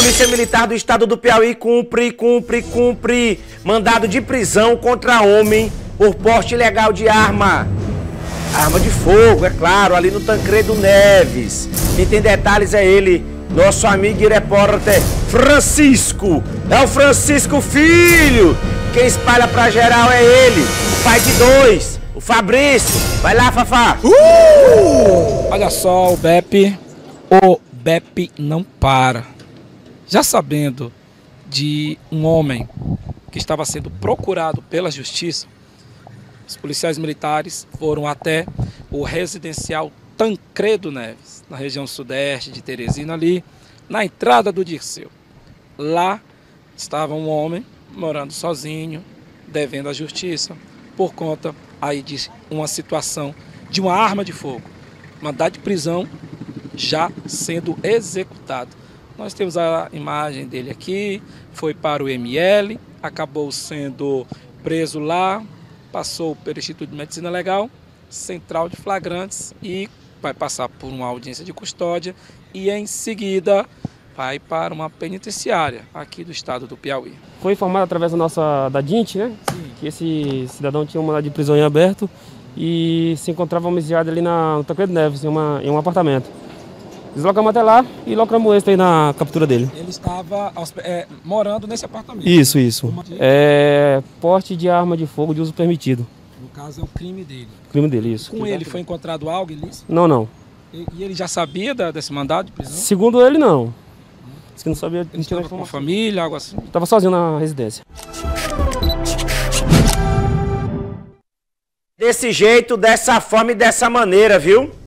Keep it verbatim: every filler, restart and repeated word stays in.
Polícia Militar do Estado do Piauí cumpre, cumpre, cumpre mandado de prisão contra homem por porte ilegal de arma. Arma de fogo, é claro, ali no Tancredo Neves. Quem tem detalhes é ele, nosso amigo e repórter Francisco. É o Francisco Filho. Quem espalha pra geral é ele, o pai de dois, o Fabrício. Vai lá, Fafá. Uh! Olha só, o B E P, o B E P não para. Já sabendo de um homem que estava sendo procurado pela justiça, os policiais militares foram até o residencial Tancredo Neves, na região sudeste de Teresina, ali na entrada do Dirceu. Lá estava um homem morando sozinho, devendo à justiça, por conta aí de uma situação de uma arma de fogo. Mandado de prisão já sendo executado. Nós temos a imagem dele aqui, foi para o M L, acabou sendo preso lá, passou pelo Instituto de Medicina Legal, Central de Flagrantes, e vai passar por uma audiência de custódia e em seguida vai para uma penitenciária aqui do estado do Piauí. Foi informado através da nossa da D I N T, né? Sim. Que esse cidadão tinha um mandado de prisão em aberto e se encontrava homicidiado ali na, no Tancredo Neves, em, uma, em um apartamento. Deslocamos até lá e locamos esse aí na captura dele. Ele estava é, morando nesse apartamento. Isso, isso. É porte de arma de fogo de uso permitido. No caso é o crime dele. Crime dele, isso. Com ele foi encontrado algo ilícito? Não, não. E, e ele já sabia da, desse mandado de prisão? Segundo ele, não. Diz que não sabia. Ele estava com a família, algo assim? Estava sozinho na residência. Desse jeito, dessa forma e dessa maneira, viu?